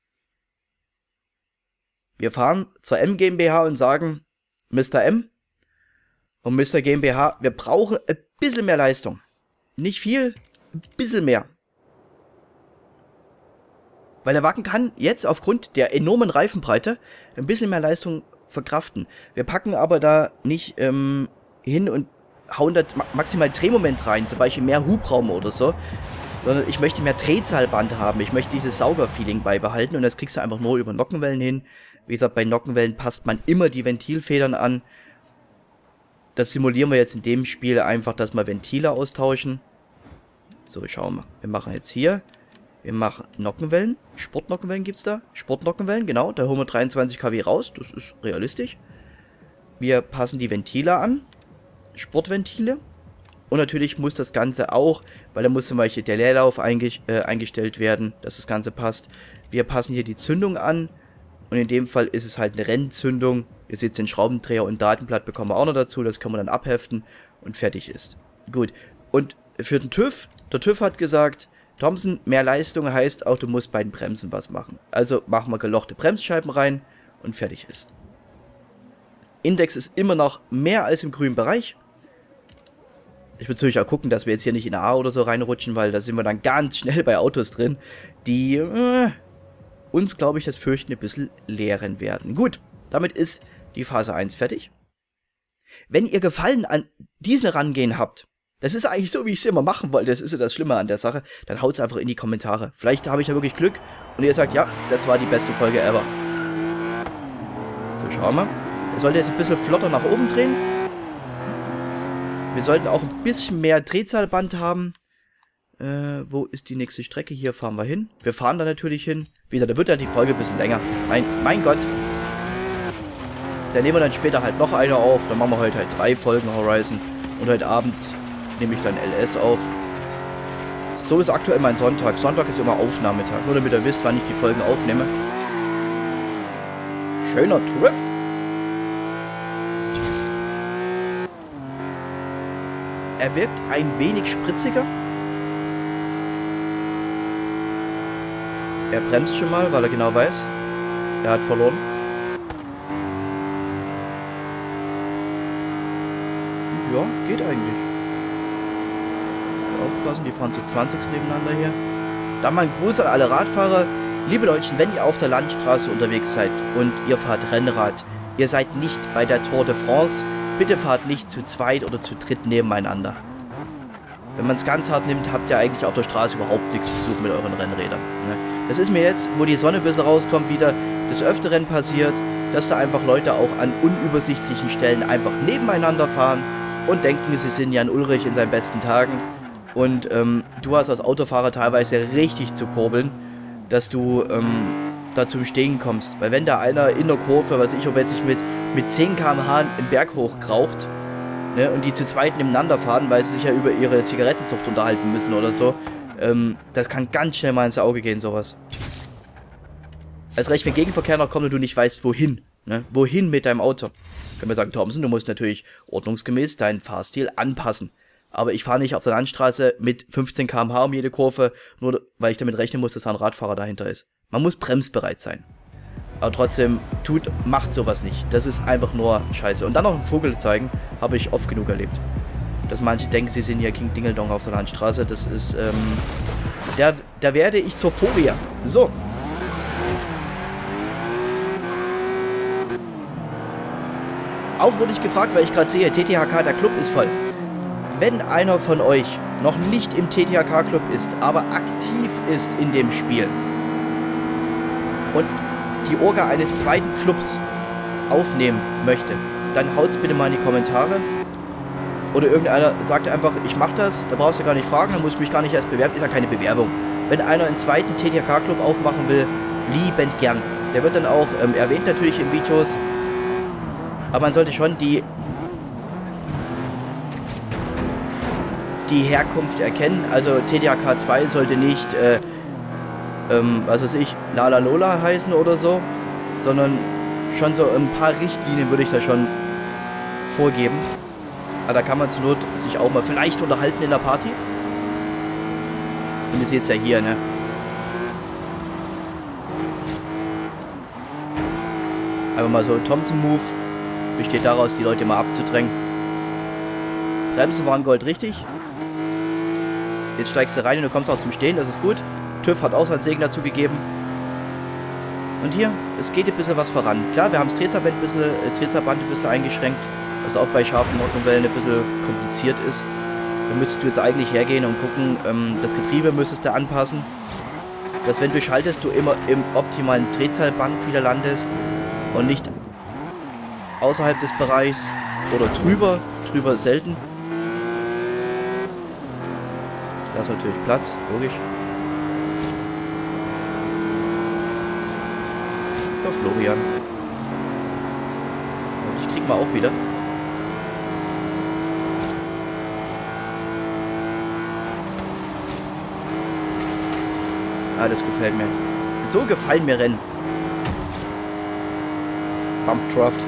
Speaker 1: Wir fahren zur M GmbH und sagen, Mister M und Mister GmbH, wir brauchen ein bisschen mehr Leistung. Nicht viel, ein bisschen mehr. Weil der Wagen kann jetzt aufgrund der enormen Reifenbreite ein bisschen mehr Leistung verkraften. Wir packen aber da nicht ähm, hin und hauen da maximal Drehmoment rein, zum Beispiel mehr Hubraum oder so, sondern ich möchte mehr Drehzahlband haben. Ich möchte dieses Sauger-Feeling beibehalten und das kriegst du einfach nur über Nockenwellen hin. Wie gesagt, bei Nockenwellen passt man immer die Ventilfedern an. Das simulieren wir jetzt in dem Spiel einfach, dass wir Ventile austauschen. So, schauen wir. Wir machen jetzt hier. Wir machen Nockenwellen. Sportnockenwellen gibt es da. Sportnockenwellen, genau. Da holen wir dreiundzwanzig Kilowatt raus. Das ist realistisch. Wir passen die Ventile an. Sportventile. Und natürlich muss das Ganze auch, weil da muss zum Beispiel der Leerlauf einge äh, eingestellt werden, dass das Ganze passt. Wir passen hier die Zündung an. Und in dem Fall ist es halt eine Rennzündung. Ihr seht den Schraubendreher und Datenblatt bekommen wir auch noch dazu. Das können wir dann abheften und fertig ist. Gut. Und für den TÜV, der TÜV hat gesagt, Thompson, mehr Leistung heißt auch, du musst bei den Bremsen was machen. Also machen wir gelochte Bremsscheiben rein und fertig ist. Index ist immer noch mehr als im grünen Bereich. Ich will natürlich auch gucken, dass wir jetzt hier nicht in A oder so reinrutschen, weil da sind wir dann ganz schnell bei Autos drin, die äh, uns, glaube ich, das Fürchten ein bisschen lehren werden. Gut, damit ist die Phase eins fertig. Wenn ihr Gefallen an diesen Rangehen habt, das ist eigentlich so, wie ich es immer machen wollte, das ist ja das Schlimme an der Sache, dann haut es einfach in die Kommentare. Vielleicht habe ich ja wirklich Glück und ihr sagt, ja, das war die beste Folge ever. So, schauen wir. Wir sollten jetzt ein bisschen flotter nach oben drehen. Wir sollten auch ein bisschen mehr Drehzahlband haben. Äh, wo ist die nächste Strecke? Hier fahren wir hin. Wir fahren da natürlich hin. Wie gesagt, da wird halt die Folge ein bisschen länger. Mein, mein Gott. Dann nehmen wir dann später halt noch eine auf. Dann machen wir heute halt drei Folgen Horizon. Und heute Abend nehme ich dann L S auf. So ist aktuell mein Sonntag. Sonntag ist immer Aufnahmetag. Nur damit ihr wisst, wann ich die Folgen aufnehme. Schöner Drift. Er wirkt ein wenig spritziger. Er bremst schon mal, weil er genau weiß, er hat verloren. Ja, geht eigentlich. Aufpassen, die fahren zu zwanzig nebeneinander hier. Dann mal ein Gruß an alle Radfahrer. Liebe Leute, wenn ihr auf der Landstraße unterwegs seid und ihr fahrt Rennrad, ihr seid nicht bei der Tour de France, bitte fahrt nicht zu zweit oder zu dritt nebeneinander. Wenn man es ganz hart nimmt, habt ihr eigentlich auf der Straße überhaupt nichts zu suchen mit euren Rennrädern. Das ist mir jetzt, wo die Sonne ein bisschen rauskommt, wieder des Öfteren passiert, dass da einfach Leute auch an unübersichtlichen Stellen einfach nebeneinander fahren und denken, sie sind Jan Ulrich in seinen besten Tagen. Und ähm, du hast als Autofahrer teilweise richtig zu kurbeln, dass du ähm, da zum Stehen kommst. Weil wenn da einer in der Kurve, was ich, ob jetzt sich mit, mit zehn Kilometer pro Stunde im Berg hochkraucht, ne, und die zu zweit nebeneinander fahren, weil sie sich ja über ihre Zigarettenzucht unterhalten müssen oder so, ähm, das kann ganz schnell mal ins Auge gehen, sowas. Als recht, wenn Gegenverkehr noch kommt und du nicht weißt, wohin, ne, wohin mit deinem Auto. Können wir sagen, Thompson, du musst natürlich ordnungsgemäß deinen Fahrstil anpassen. Aber ich fahre nicht auf der Landstraße mit fünfzehn Kilometer pro Stunde um jede Kurve, nur weil ich damit rechnen muss, dass da ein Radfahrer dahinter ist. Man muss bremsbereit sein. Aber trotzdem, tut, macht sowas nicht. Das ist einfach nur scheiße. Und dann noch einen Vogel zeigen, habe ich oft genug erlebt. Dass manche denken, sie sind hier King Dingeldong auf der Landstraße. Das ist, ähm... Da, da werde ich zur Phobie. So. Auch wurde ich gefragt, weil ich gerade sehe, T T H K, der Club ist voll. Wenn einer von euch noch nicht im T T H K Club ist, aber aktiv ist in dem Spiel und die Orga eines zweiten Clubs aufnehmen möchte, dann haut's bitte mal in die Kommentare. Oder irgendeiner sagt einfach, ich mach das, da brauchst du gar nicht fragen, dann muss ich mich gar nicht erst bewerben, ist ja keine Bewerbung. Wenn einer einen zweiten T T H K Club aufmachen will, liebend gern. Der wird dann auch ähm, erwähnt natürlich in Videos. Aber man sollte schon die die Herkunft erkennen. Also T T H K zwei sollte nicht, äh, ähm, was weiß ich, Lala Lola heißen oder so, sondern schon so ein paar Richtlinien würde ich da schon vorgeben. Aber da kann man zur Not sich auch mal vielleicht unterhalten in der Party. Und ihr seht es ja hier, ne? Einfach mal so ein Thompson-Move. Besteht daraus, die Leute mal abzudrängen. Bremsen waren Gold richtig. Jetzt steigst du rein und du kommst auch zum Stehen, das ist gut. TÜV hat auch seinen Segen dazu gegeben. Und hier, es geht ein bisschen was voran. Klar, wir haben das Drehzahlband ein bisschen, das Drehzahlband ein bisschen eingeschränkt, was auch bei scharfen Nordwellen ein bisschen kompliziert ist. Da müsstest du jetzt eigentlich hergehen und gucken, ähm, das Getriebe müsstest du anpassen. Dass wenn du schaltest, du immer im optimalen Drehzahlband wieder landest und nicht außerhalb des Bereichs oder drüber, drüber selten. Da ist natürlich Platz, logisch. Der Florian. Und ich krieg mal auch wieder. Ah, das gefällt mir. So gefallen mir Rennen. Bump Draft.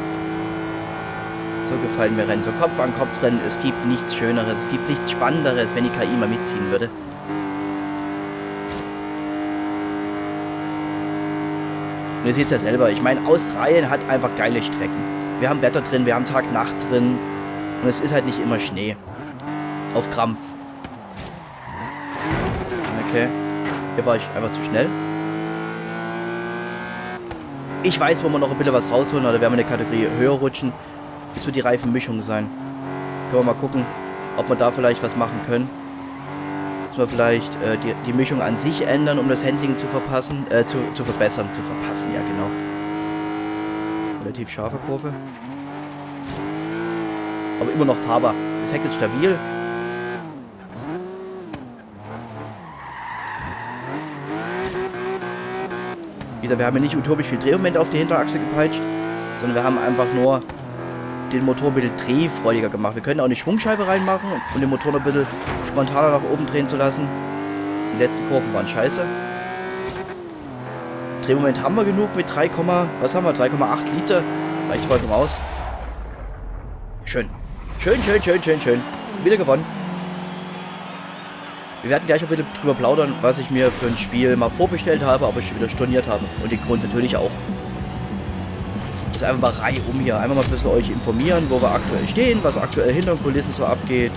Speaker 1: So gefallen mir Rennen. So Kopf an Kopf Rennen. Es gibt nichts Schöneres. Es gibt nichts Spannenderes, wenn die K I mal mitziehen würde. Und ihr seht es ja selber. Ich meine, Australien hat einfach geile Strecken. Wir haben Wetter drin, wir haben Tag-Nacht drin. Und es ist halt nicht immer Schnee. Auf Krampf. Okay. Hier war ich einfach zu schnell. Ich weiß, wo wir noch ein bisschen was rausholen. Oder werden wir eine Kategorie höher rutschen. Das wird die Reifenmischung sein. Können wir mal gucken, ob wir da vielleicht was machen können. Dass wir vielleicht äh, die, die Mischung an sich ändern, um das Handling zu verpassen, äh, zu, zu verbessern. Zu verpassen, ja genau. Relativ scharfe Kurve. Aber immer noch fahrbar. Das Heck ist stabil. Wie gesagt, wir haben ja nicht utopisch viel Drehmoment auf die Hinterachse gepeitscht, sondern wir haben einfach nur den Motor ein bisschen drehfreudiger gemacht. Wir können auch eine Schwungscheibe reinmachen, um den Motor noch ein bisschen spontaner nach oben drehen zu lassen. Die letzten Kurven waren scheiße. Drehmoment haben wir genug mit drei, was haben wir? drei Komma acht Liter. Reicht vollkommen aus. Schön. Schön, schön, schön, schön, schön. Wieder gewonnen. Wir werden gleich ein bisschen drüber plaudern, was ich mir für ein Spiel mal vorbestellt habe, aber ich schon wieder storniert habe. Und den Grund natürlich auch. Das ist einfach mal Reihe um hier. Einmal mal ein bisschen euch informieren, wo wir aktuell stehen, was aktuell hinter den Kulissen so abgeht.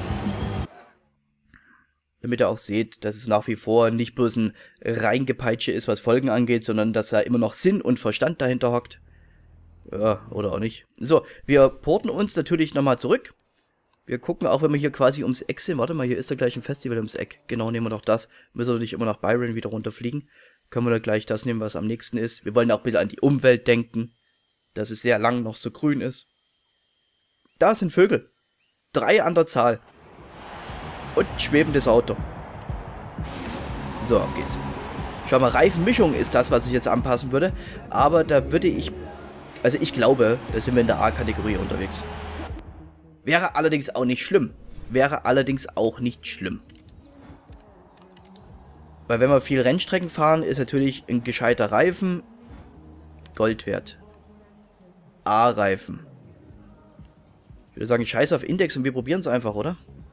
Speaker 1: Damit ihr auch seht, dass es nach wie vor nicht bloß ein Reingepeitsche ist, was Folgen angeht, sondern dass da immer noch Sinn und Verstand dahinter hockt. Ja, oder auch nicht. So, wir porten uns natürlich nochmal zurück. Wir gucken auch, wenn wir hier quasi ums Eck sind. Warte mal, hier ist da gleich ein Festival ums Eck. Genau, nehmen wir doch das. Müssen wir nicht immer nach Byron wieder runterfliegen. Können wir da gleich das nehmen, was am nächsten ist. Wir wollen auch bitte an die Umwelt denken. Dass es sehr lang noch so grün ist. Da sind Vögel. Drei an der Zahl. Und schwebendes Auto. So, auf geht's. Schau mal, Reifenmischung ist das, was ich jetzt anpassen würde. Aber da würde ich... Also ich glaube, da sind wir in der A-Kategorie unterwegs. Wäre allerdings auch nicht schlimm. Wäre allerdings auch nicht schlimm. Weil wenn wir viel Rennstrecken fahren, ist natürlich ein gescheiter Reifen Gold wert. A-Reifen. Ich würde sagen, scheiß auf Index und wir probieren es einfach, oder?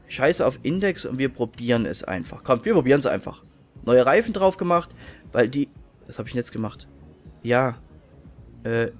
Speaker 1: Scheiße auf Index und wir probieren es einfach. Kommt, wir probieren es einfach. Neue Reifen drauf gemacht, weil die... Was habe ich denn jetzt gemacht? Ja. Äh.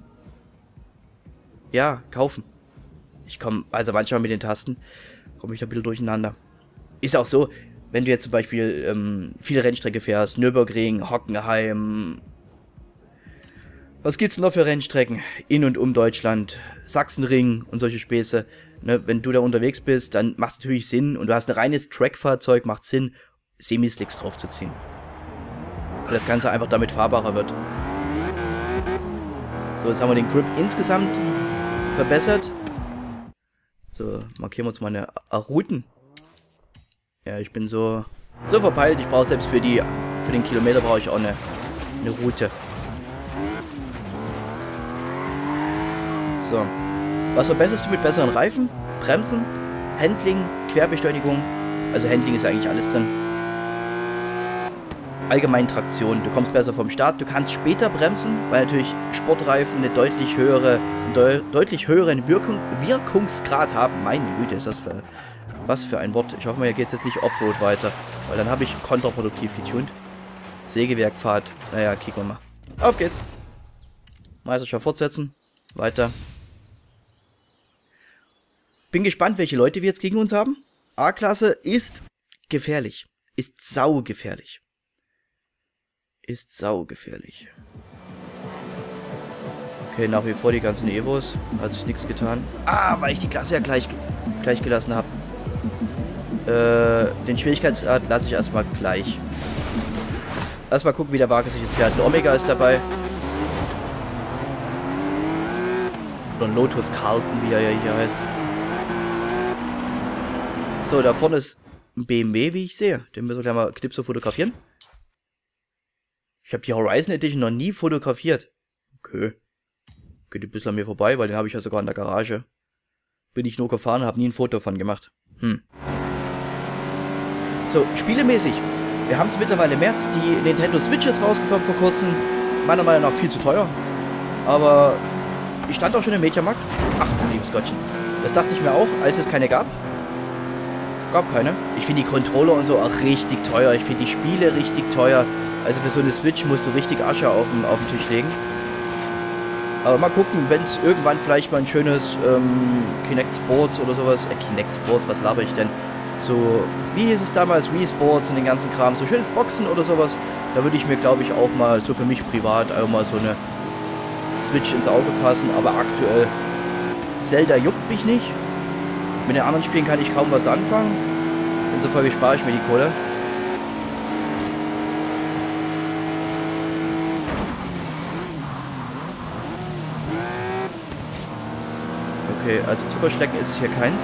Speaker 1: Ja, kaufen. Ich komme, also manchmal mit den Tasten, komme ich da ein bisschen durcheinander. Ist auch so, wenn du jetzt zum Beispiel ähm, viele Rennstrecke fährst, Nürburgring, Hockenheim... Was gibt's noch für Rennstrecken? In und um Deutschland, Sachsenring und solche Späße. Ne, wenn du da unterwegs bist, dann macht es natürlich Sinn, und du hast ein reines Trackfahrzeug, macht Sinn, Semislicks draufzuziehen. Weil das Ganze einfach damit fahrbarer wird. So, jetzt haben wir den Grip insgesamt verbessert. So, markieren wir uns mal eine Routen. Ja, ich bin so so verpeilt, ich brauche selbst für die für den Kilometer brauche ich auch eine, eine Route. So. Was verbesserst du mit besseren Reifen? Bremsen, Handling, Querbeschleunigung. Also Handling ist eigentlich alles drin. Allgemein Traktion. Du kommst besser vom Start. Du kannst später bremsen, weil natürlich Sportreifen eine deutlich höhere, de deutlich höheren Wirkung, Wirkungsgrad haben. Meine Güte, ist das für was für ein Wort. Ich hoffe mal, hier geht es jetzt nicht Offroad weiter, weil dann habe ich kontraproduktiv getuned. Sägewerkpfad. Naja, kicken wir mal. Auf geht's. Meisterschaft fortsetzen. Weiter. Bin gespannt, welche Leute wir jetzt gegen uns haben. A-Klasse ist gefährlich. Ist saugefährlich. Ist saugefährlich. Okay, nach wie vor die ganzen Evos. Hat sich nichts getan. Ah, weil ich die Klasse ja gleich, gleich gelassen habe. Äh, den Schwierigkeitsgrad lasse ich erstmal gleich. Erstmal gucken, wie der Wagen sich jetzt fährt. Ein Omega ist dabei. Oder ein Lotus Carlton, wie er ja hier heißt. So, da vorne ist ein B M W, wie ich sehe. Den müssen wir gleich mal Knipse fotografieren. Ich habe die Horizon Edition noch nie fotografiert. Okay. Geht ein bisschen an mir vorbei, weil den habe ich ja sogar in der Garage. Bin ich nur gefahren, habe nie ein Foto von gemacht. Hm. So, spielemäßig. Wir haben es mittlerweile im März. Die Nintendo Switch ist rausgekommen vor kurzem. Meiner Meinung nach viel zu teuer. Aber ich stand auch schon im Mediamarkt. Ach du liebes Gottchen. Das dachte ich mir auch, als es keine gab. Gab keine. Ich finde die Controller und so auch richtig teuer. Ich finde die Spiele richtig teuer. Also für so eine Switch musst du richtig Asche auf den, auf den Tisch legen. Aber mal gucken, wenn es irgendwann vielleicht mal ein schönes ähm, Kinect Sports oder sowas... Äh, Kinect Sports, was laber ich denn? So, wie hieß es damals? Wii Sports und den ganzen Kram. So schönes Boxen oder sowas. Da würde ich mir, glaube ich, auch mal so für mich privat auch mal so eine Switch ins Auge fassen. Aber aktuell... Zelda juckt mich nicht. Mit den anderen Spielen kann ich kaum was anfangen. Insofern spare ich mir die Kohle. Okay, also Zuckerschlecken ist hier keins.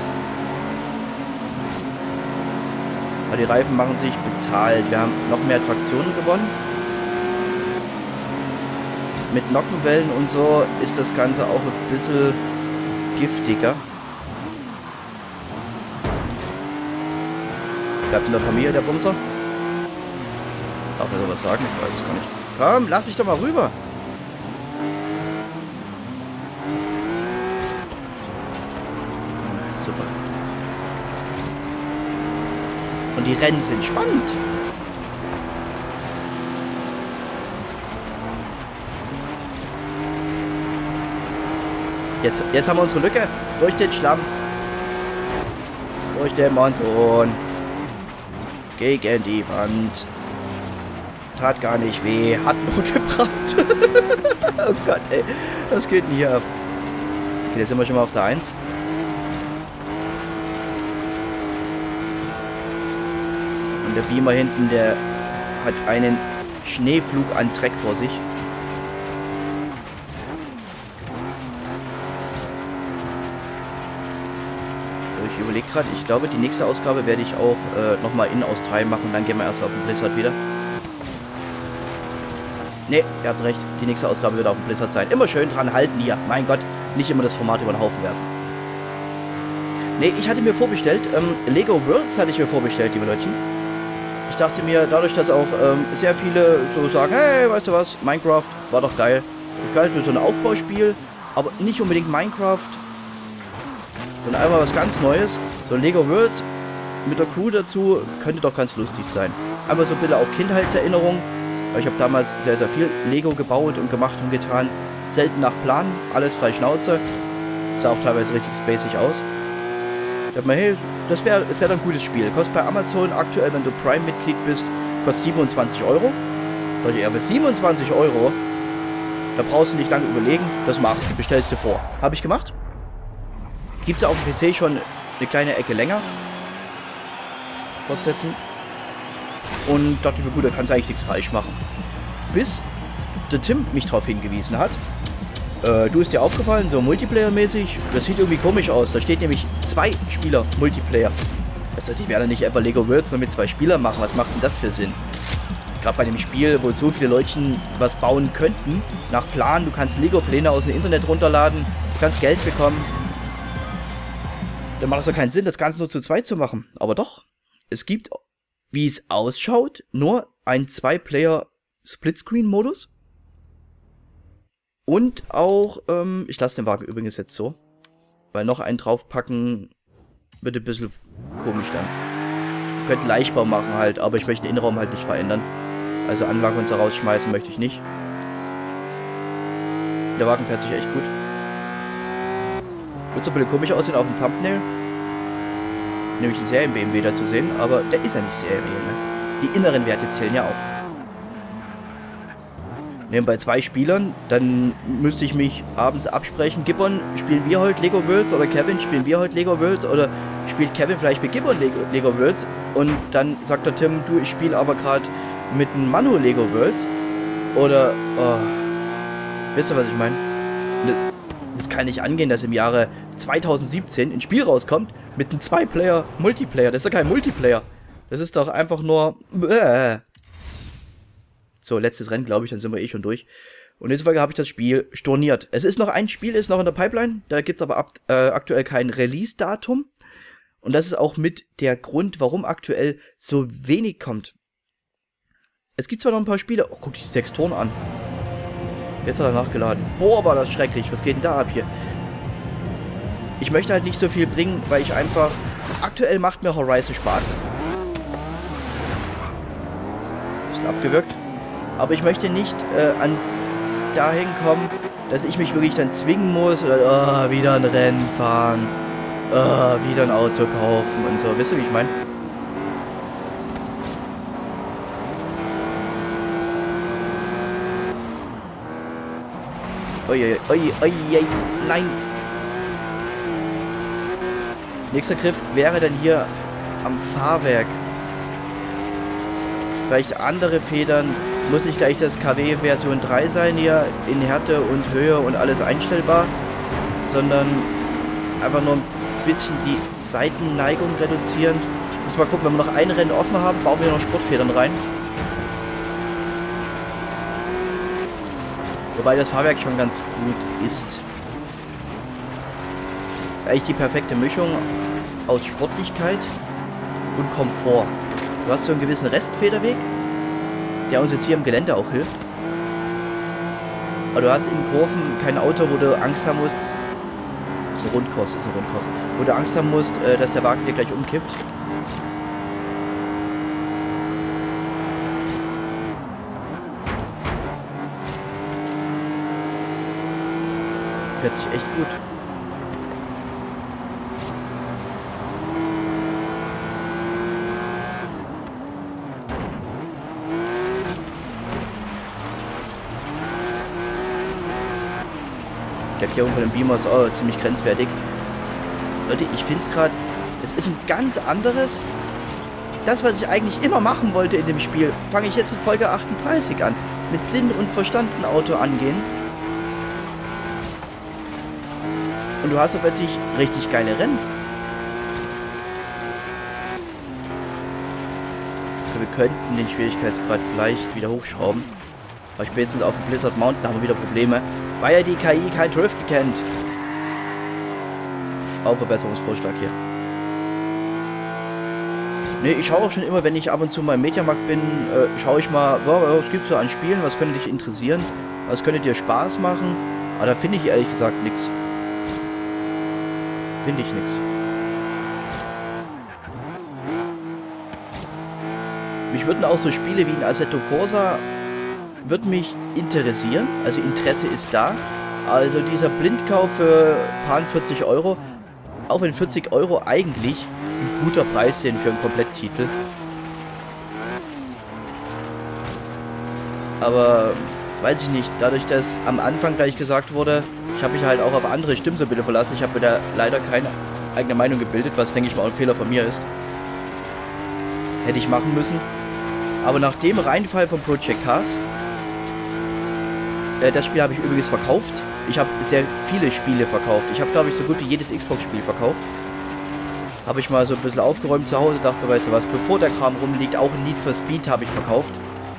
Speaker 1: Aber die Reifen machen sich bezahlt. Wir haben noch mehr Traktionen gewonnen. Mit Nockenwellen und so ist das Ganze auch ein bisschen giftiger. Bleibt in der Familie der Bumser? Darf er sowas sagen? Ich weiß es gar nicht. Komm, lass mich doch mal rüber. Super. Und die Rennen sind spannend. Jetzt, jetzt haben wir unsere Lücke. Durch den Schlamm. Durch den Monsun. Gegen die Wand. Tat gar nicht weh. Hat nur gebrannt. Oh Gott, ey. Was geht denn hier ab? Okay, jetzt sind wir schon mal auf der eins. Und der Beamer hinten, der hat einen Schneeflug an Dreck vor sich. Ich überlege gerade, ich glaube, die nächste Ausgabe werde ich auch äh, nochmal in Australien machen. Dann gehen wir erst auf den Blizzard wieder. Ne, ihr habt recht. Die nächste Ausgabe wird auf dem Blizzard sein. Immer schön dran halten hier. Mein Gott, nicht immer das Format über den Haufen werfen. Ne, ich hatte mir vorbestellt, ähm, Lego Worlds hatte ich mir vorbestellt, liebe Leutchen. Ich dachte mir, dadurch, dass auch ähm, sehr viele so sagen, hey, weißt du was, Minecraft war doch geil. Das ist geil, so ein Aufbauspiel, aber nicht unbedingt Minecraft. Sondern einmal was ganz Neues. So Lego World mit der Crew dazu könnte doch ganz lustig sein. Aber so ein bisschen auch Kindheitserinnerung. Ich habe damals sehr, sehr viel Lego gebaut und gemacht und getan. Selten nach Plan, alles frei Schnauze. Sah auch teilweise richtig spacig aus. Ich dachte mir, hey, das wäre das wär doch ein gutes Spiel. Kostet bei Amazon aktuell, wenn du Prime-Mitglied bist, kostet siebenundzwanzig Euro. Da dachte ich, ja, für siebenundzwanzig Euro, da brauchst du nicht lange überlegen, das machst du, bestellst du vor. Habe ich gemacht. Gibt es ja auf dem P C schon eine kleine Ecke länger. Fortsetzen. Und dachte mir, gut, da kannst du eigentlich nichts falsch machen. Bis der Tim mich darauf hingewiesen hat. Äh, du ist dir aufgefallen, so Multiplayer-mäßig, das sieht irgendwie komisch aus. Da steht nämlich zwei Spieler Multiplayer. Also ich werde nicht einfach Lego Worlds nur mit zwei Spielern machen. Was macht denn das für Sinn? Gerade bei dem Spiel, wo so viele Leute was bauen könnten, nach Plan, du kannst Lego-Pläne aus dem Internet runterladen, du kannst Geld bekommen. Dann macht es doch keinen Sinn, das Ganze nur zu zweit zu machen. Aber doch, es gibt, wie es ausschaut, nur ein Zwei-Player-Splitscreen-Modus. Und auch, ähm, ich lasse den Wagen übrigens jetzt so, weil noch einen draufpacken wird ein bisschen komisch dann. Ich könnte Leichtbau machen halt, aber ich möchte den Innenraum halt nicht verändern. Also Anlage und so rausschmeißen möchte ich nicht. Der Wagen fährt sich echt gut. Wird so ein bisschen komisch aussehen auf dem Thumbnail. Nämlich einen Serien-B M W da zu sehen, aber der ist ja nicht Serie, ne? Die inneren Werte zählen ja auch. Nehmen bei zwei Spielern, dann müsste ich mich abends absprechen. Gibbon, spielen wir heute Lego Worlds? Oder Kevin, spielen wir heute Lego Worlds? Oder spielt Kevin vielleicht mit Gibbon Lego, Lego Worlds? Und dann sagt der Tim, du, ich spiele aber gerade mit einem Manu Lego Worlds. Oder, oh, wisst ihr, was ich meine? Es kann nicht angehen, dass im Jahre zweitausendsiebzehn ein Spiel rauskommt mit einem Zwei-Player-Multiplayer. Das ist doch kein Multiplayer. Das ist doch einfach nur... Bäh. So, letztes Rennen, glaube ich, dann sind wir eh schon durch. Und in dieser Folge habe ich das Spiel storniert. Es ist noch ein Spiel, ist noch in der Pipeline. Da gibt es aber ab, äh, aktuell kein Release-Datum. Und das ist auch mit der Grund, warum aktuell so wenig kommt. Es gibt zwar noch ein paar Spiele... Oh, guck dich die Texturen an. Jetzt hat er nachgeladen. Boah, war das schrecklich. Was geht denn da ab hier? Ich möchte halt nicht so viel bringen, weil ich einfach... Aktuell macht mir Horizon Spaß. Bisschen abgewürgt. Aber ich möchte nicht äh, an dahin kommen, dass ich mich wirklich dann zwingen muss oder oh, wieder ein Rennen fahren, oh, wieder ein Auto kaufen und so. Wisst ihr, wie ich meine? Oi, oi, oi, oi, nein. Nächster Griff wäre dann hier am Fahrwerk. Vielleicht andere Federn. Muss nicht gleich das K W Version drei sein hier in Härte und Höhe und alles einstellbar, sondern einfach nur ein bisschen die Seitenneigung reduzieren. Muss mal gucken, wenn wir noch ein Rennen offen haben, bauen wir noch Sportfedern rein. Wobei das Fahrwerk schon ganz gut ist. Das ist eigentlich die perfekte Mischung aus Sportlichkeit und Komfort. Du hast so einen gewissen Restfederweg, der uns jetzt hier im Gelände auch hilft. Aber du hast in Kurven kein Auto, wo du Angst haben musst. Ist ein Rundkurs, ist ein Rundkurs. Wo du Angst haben musst, dass der Wagen dir gleich umkippt. Fährt sich echt gut. Der Klärung von dem Beamer ist auch ziemlich grenzwertig. Leute, ich finde es gerade, es ist ein ganz anderes. Das, was ich eigentlich immer machen wollte in dem Spiel, fange ich jetzt mit Folge achtunddreißig an. Mit Sinn und Verstand ein Auto angehen. Und du hast so plötzlich richtig geile Rennen. Also wir könnten den Schwierigkeitsgrad vielleicht wieder hochschrauben. Aber spätestens auf dem Blizzard Mountain haben wir wieder Probleme. Weil ja die K I kein Driften kennt. Auch Verbesserungsvorschlag hier. Ne, ich schaue auch schon immer, wenn ich ab und zu mal im Mediamarkt bin, äh, schaue ich mal, was gibt es so an Spielen, was könnte dich interessieren, was könnte dir Spaß machen. Aber da finde ich ehrlich gesagt nichts. Finde ich nichts. mich würden auch so Spiele wie ein Assetto Corsa würden mich interessieren. Also Interesse ist da. Also dieser Blindkauf für ein paar vierzig Euro, auch wenn vierzig Euro eigentlich ein guter Preis sind für einen Kompletttitel. Aber weiß ich nicht, dadurch, dass am Anfang gleich gesagt wurde, ich habe mich halt auch auf andere Stimmen so ein bisschen verlassen. Ich habe mir da leider keine eigene Meinung gebildet, was denke ich mal ein Fehler von mir ist. Hätte ich machen müssen. Aber nach dem Reinfall von Project Cars, äh, das Spiel habe ich übrigens verkauft. Ich habe sehr viele Spiele verkauft. Ich habe, glaube ich, so gut wie jedes Xbox-Spiel verkauft. Habe ich mal so ein bisschen aufgeräumt zu Hause, dachte, weißt du was, bevor der Kram rumliegt, auch ein Need for Speed habe ich verkauft.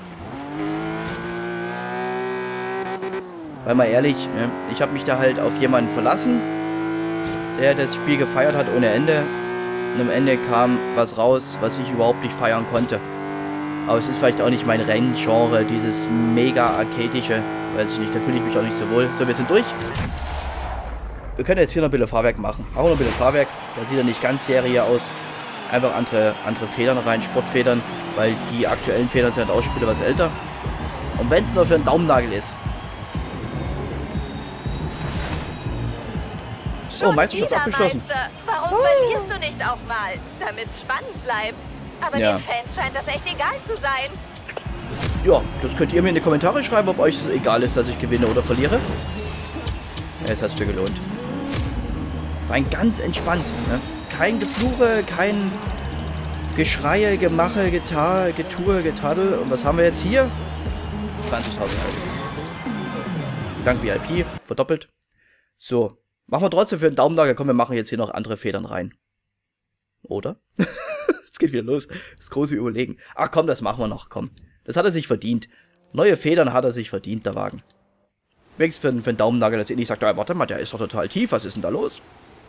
Speaker 1: Weil mal ehrlich, ne, ich habe mich da halt auf jemanden verlassen, der das Spiel gefeiert hat ohne Ende. Und am Ende kam was raus, was ich überhaupt nicht feiern konnte. Aber es ist vielleicht auch nicht mein Renngenre, dieses mega arcadische. Weiß ich nicht, da fühle ich mich auch nicht so wohl. So, wir sind durch. Wir können jetzt hier noch ein bisschen Fahrwerk machen. Auch noch ein bisschen Fahrwerk. Das sieht ja nicht ganz Serie aus. Einfach andere, andere Federn rein, Sportfedern. Weil die aktuellen Federn sind halt auch schon ein bisschen was älter. Und wenn es nur für einen Daumennagel ist.
Speaker 3: Schon oh, Meisterschaft abgeschlossen. Meister. Warum oh. verlierst du nicht auch mal, damit es spannend bleibt? Aber ja. Den Fans scheint das echt egal zu sein.
Speaker 1: Ja, das könnt ihr mir in die Kommentare schreiben, ob euch es egal ist, dass ich gewinne oder verliere. Ja, es hat sich gelohnt. Rein ganz entspannt. Ne? Kein Gefluche, kein Geschreie, Gemache, Getar, Getue, Getadel. Und was haben wir jetzt hier? zwanzigtausend Euro. Dank V I P, verdoppelt. So. Machen wir trotzdem für einen Daumennagel. Komm, wir machen jetzt hier noch andere Federn rein. Oder? Es geht wieder los. Das große Überlegen. Ach komm, das machen wir noch. Komm. Das hat er sich verdient. Neue Federn hat er sich verdient, der Wagen. Wenigstens für, für einen Daumennagel, dass ihr nicht sagt, ah, warte mal, der ist doch total tief. Was ist denn da los?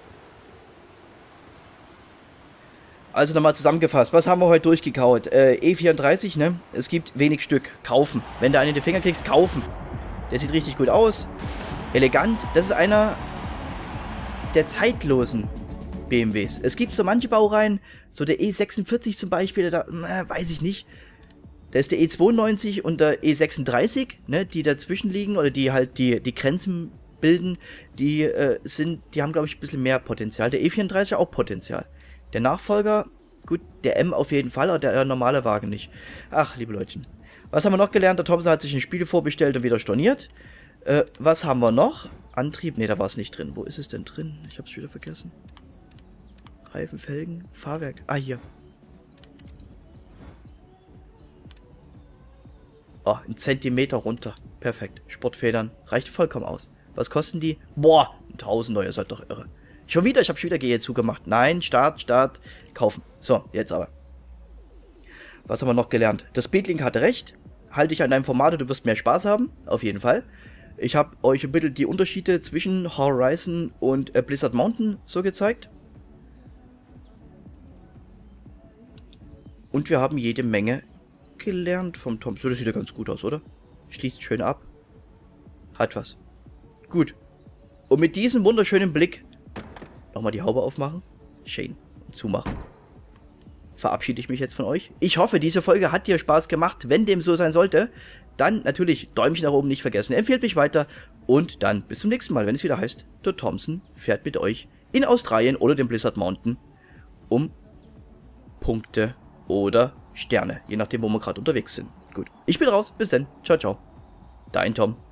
Speaker 1: Also nochmal zusammengefasst. Was haben wir heute durchgekaut? Äh, E vierunddreißig, ne? Es gibt wenig Stück. Kaufen. Wenn du einen in die Finger kriegst, kaufen. Der sieht richtig gut aus. Elegant. Das ist einer der zeitlosen B M Ws. Es gibt so manche Baureihen, so der E sechsundvierzig zum Beispiel, da äh, weiß ich nicht. Da ist der E zweiundneunzig und der E sechsunddreißig, ne, die dazwischen liegen oder die halt die, die Grenzen bilden, die äh, sind, die haben glaube ich ein bisschen mehr Potenzial. Der E vierunddreißig auch Potenzial. Der Nachfolger, gut, der M auf jeden Fall, aber der, der normale Wagen nicht. Ach, liebe Leute. Was haben wir noch gelernt? Der Thompson hat sich ein Spiel vorbestellt und wieder storniert. Äh, was haben wir noch? Antrieb? Ne, da war es nicht drin. Wo ist es denn drin? Ich hab's wieder vergessen. Reifen, Felgen, Fahrwerk. Ah, hier. Oh, ein Zentimeter runter. Perfekt. Sportfedern. Reicht vollkommen aus. Was kosten die? Boah, ein Tausender, ihr seid doch irre. Schon wieder, ich habe schon wieder G E zugemacht. Nein, Start, Start, kaufen. So, jetzt aber. Was haben wir noch gelernt? Das Speedlink hatte recht. Halte dich an deinem Format, du wirst mehr Spaß haben. Auf jeden Fall. Ich habe euch ein bisschen die Unterschiede zwischen Horizon und äh, Blizzard Mountain so gezeigt. Und wir haben jede Menge gelernt vom Tom. So, das sieht ja ganz gut aus, oder? Schließt schön ab. Hat was. Gut. Und mit diesem wunderschönen Blick nochmal die Haube aufmachen. Schön. Und zumachen. Verabschiede ich mich jetzt von euch. Ich hoffe, diese Folge hat dir Spaß gemacht. Wenn dem so sein sollte, dann natürlich Däumchen nach oben nicht vergessen. Empfehlt mich weiter. Und dann bis zum nächsten Mal, wenn es wieder heißt, der Thompson fährt mit euch in Australien oder dem Blizzard Mountain um Punkte oder Sterne. Je nachdem, wo wir gerade unterwegs sind. Gut. Ich bin raus. Bis dann. Ciao, ciao. Dein Tom.